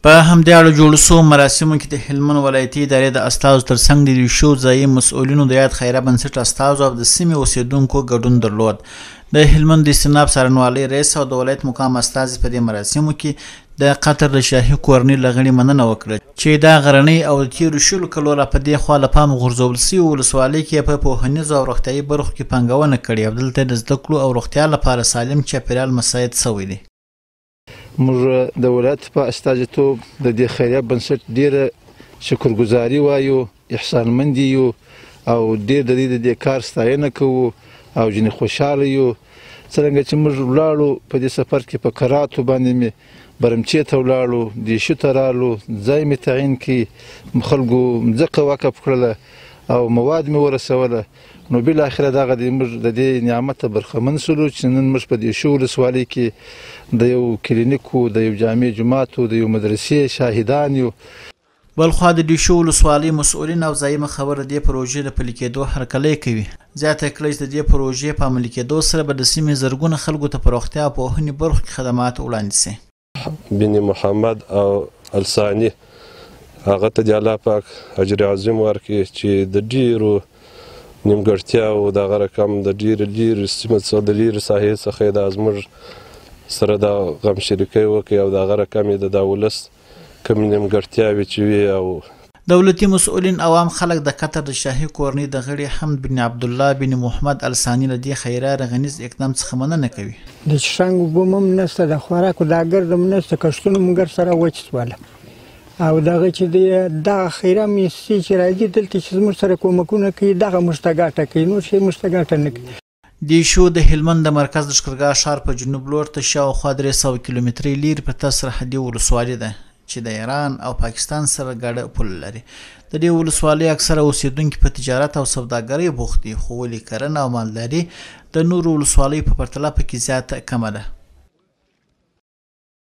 په همدې اړه جوړو شوو مراسمو کې د هلمند ولایتي ادارې د استازو ترڅنګ د ریشو ځایي مسؤلینو د یاد خیریه بنسټ استازو او د سیمې اوسیدونکو ګډون درلود. د هلمند د استناب څارنوالۍ رئیس او د ولایت مقام استازي په دې مراسمو کې د قطر د شاهي کورنۍ له غړي مننه وکړه چې دا غرنۍ او د تیرو شلو کلو را په دې خوا له پامه غورځول سوي ولسوالۍ کې په پوهنیزو او روغتیایي برخو کې پانګونه کړې او دلته د زده کړو او روغتیا لپاره سالم چاپیریال مساعد سوی دی. موږ د ولایت په استازیتوب د دې خیریه بنسټ ډیره شکرګزاري وایو، احسانمند یو او ډیر د دې کار ستاینه کوو او ځینې خوشحاله یو. څرنګه چې موږ ولاړو په دې سفر کې په کراتو باندې مې برمچې ته ولاړو، دیشو ته رالو، ځای مې تعین کړي، خلکو مځکه وقف کړله او مواد مې ورسوله. نو بالاخره دغه موږ د دې نعمته برخمن شولو چې نن موږ په دیشو ولسوالۍ کې د یو کلینیکو، د یو جامع جوماتو، د یو مدرسې شاهدان یو. بلخوا د دیشو ولسوالۍ مسؤلین او ځایمه خبره دې پروژې د پلي کېدو هرکلی کوي. زیاته کړه چې د دې پروژې په عملي کېدو سره به د سیمې زرګونه خلکو ته په روغتیا او پوهنې برخو کې خدمات وړاندې شي. بن محمد او الثاني هغه ته د الله پاک اجر عظیم ورکړي چې د ډیرو نیمګړتیاو دغه رقم د ډیرې لرې سیمې څخه د لرې ساحې څخه یې دا زموږ سره د غم شریکۍ وکړي او دغه رقم یې د دا ولس کوم نیمګړتیاوې چې وي. او دولتي مسؤلین عوام خلک د قطر د شاهي کورنۍ د غړي حمد بن عبدالله بن محمد الثاني له دې خیریه رغنیز اقدام څخه مننه کوي. د څښاک اوبه هم نشته، د خوراکو دا ګرد هم نشته، کښتونه موږ سره وچ شوله او دغه چې دغه خیریه میسي چې راځي دلته چې زموږ سره کومکونه کوي دغه موږ ته ګټه کوي، نور شی موږ ته ګټه نه کوي. دیشو د هلمند د مرکز لښکرګاه ښار په جنوب لور ته شاوخوا 300 کیلومترۍ لرې پرته سرحدي ولسوالي ده چې د ایران او پاکستان سره ګډه پول لري. د دې ولسوالۍ اکثره اوسیدونکي په تجارت او سوداګرۍ بوخت دي، خو ولې کرنه او مالداري د نورو ولسوالیو په پرتله پکې زیاته کمه ده.